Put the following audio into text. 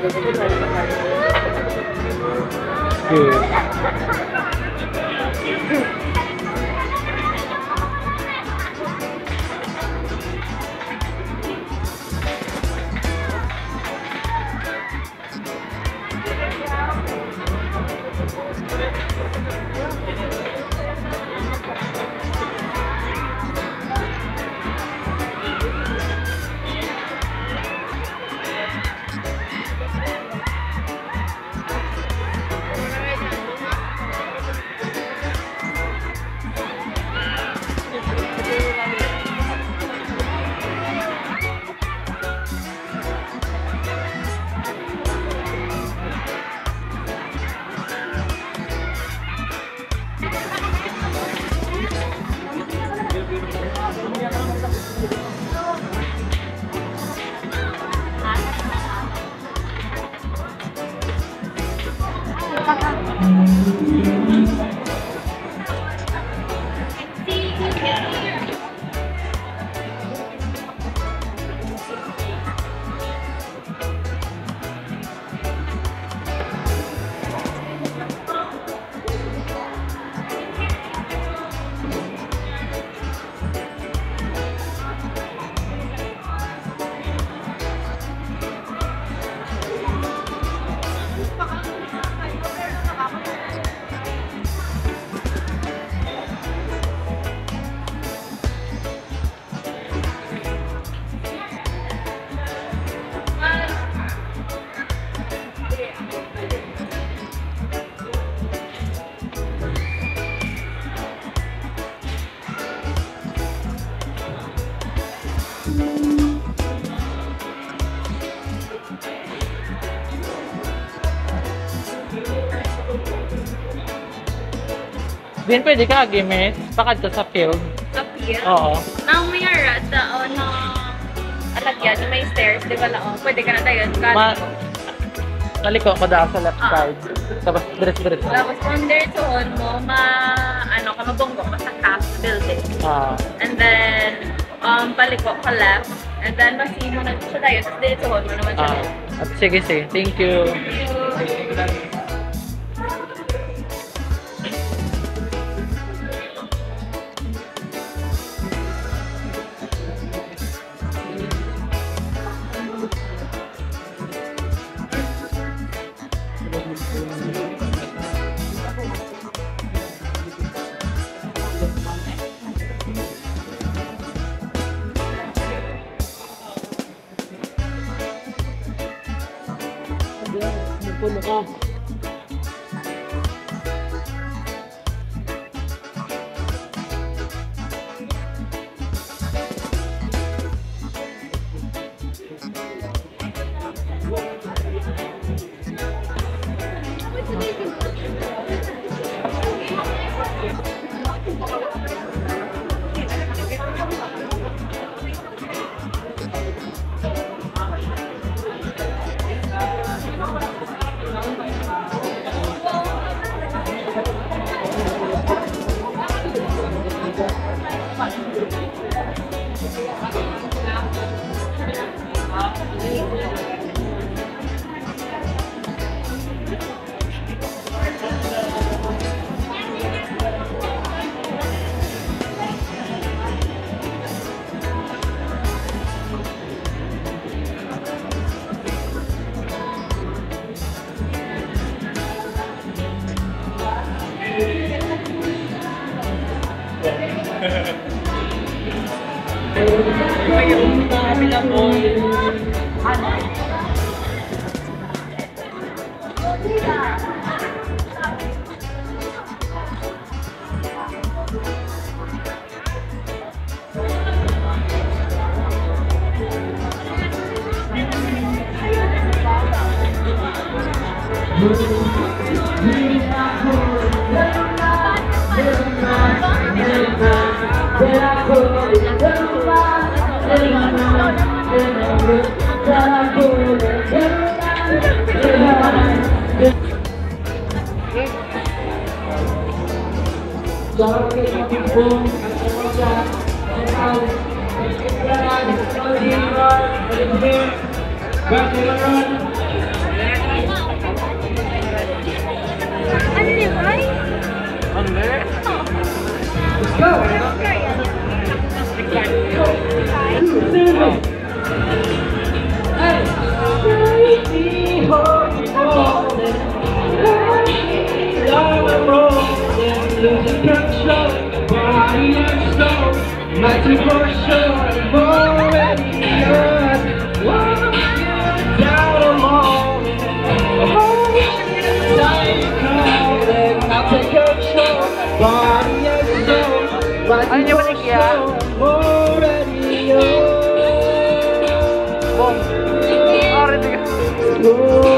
Din pwede ka agimit, pakad ka sa field. Sa field? Oo. Nang may harad, na alagyan, may stairs, di ba lang? Pwede ka na tayo. Naliko ko daw sa left side. Tapos diretso. Tapos kung diretsoon mo, mabonggo ka sa half building. And then, paliko ka left. And then, masimo na siya tayo. Tapos diretsoon mo naman siya. At sige. Thank you. Puno ka. Yung kabila mo, Ano niya balik ya? Bom. Sorry, tiga.